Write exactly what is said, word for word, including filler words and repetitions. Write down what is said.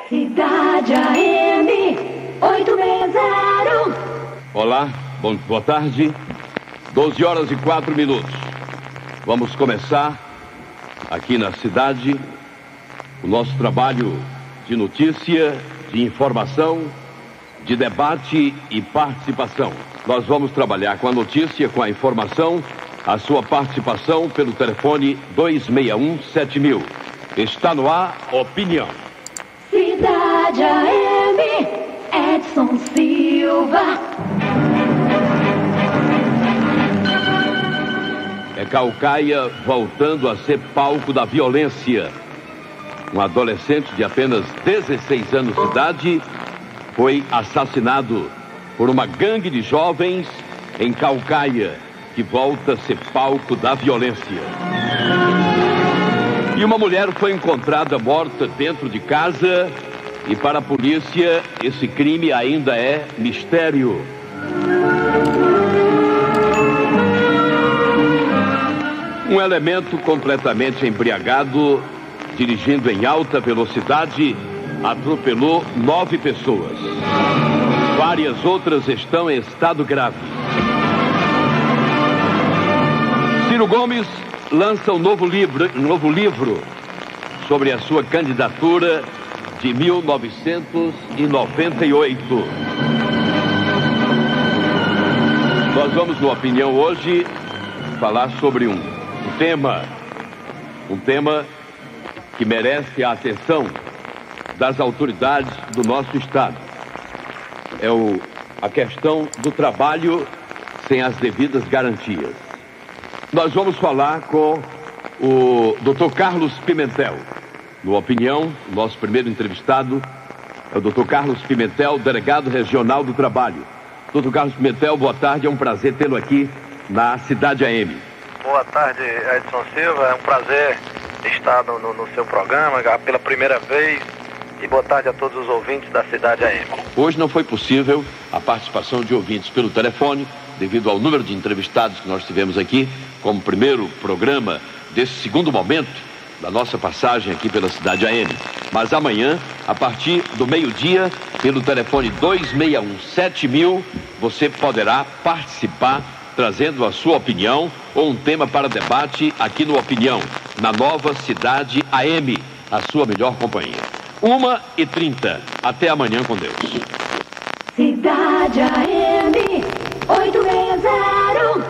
Cidade A M oitocentos e sessenta. Olá, bom, boa tarde. doze horas e quatro minutos. Vamos começar aqui na cidade o nosso trabalho de notícia, de informação, de debate e participação. Nós vamos trabalhar com a notícia, com a informação, a sua participação pelo telefone dois seis um sete mil. Está no ar, Opinião. Cidade A M, Edson Silva. É Caucaia voltando a ser palco da violência. Um adolescente de apenas dezesseis anos de idade foi assassinado por uma gangue de jovens em Caucaia, que volta a ser palco da violência. E uma mulher foi encontrada morta dentro de casa e, para a polícia, esse crime ainda é mistério. Um elemento completamente embriagado, dirigindo em alta velocidade, atropelou nove pessoas. Várias outras estão em estado grave. Ciro Gomes lança um novo livro, um novo livro sobre a sua candidatura de mil novecentos e noventa e oito. Nós vamos, no Opinião, hoje falar sobre um tema, um tema que merece a atenção das autoridades do nosso estado. É o, a questão do trabalho sem as devidas garantias. Nós vamos falar com o doutor Carlos Pimentel. No Opinião, nosso primeiro entrevistado é o doutor Carlos Pimentel, delegado regional do trabalho. doutor Carlos Pimentel, boa tarde, é um prazer tê-lo aqui na Cidade A M. Boa tarde, Edson Silva, é um prazer estar no, no, no seu programa pela primeira vez, e boa tarde a todos os ouvintes da Cidade A M. Hoje não foi possível a participação de ouvintes pelo telefone, devido ao número de entrevistados que nós tivemos aqui, como primeiro programa desse segundo momento da nossa passagem aqui pela Cidade A M. Mas amanhã, a partir do meio-dia, pelo telefone dois seis um sete mil, você poderá participar, trazendo a sua opinião ou um tema para debate aqui no Opinião, na nova Cidade A M, a sua melhor companhia. uma e trinta. Até amanhã com Deus. Cidade A M oitocentos e sessenta.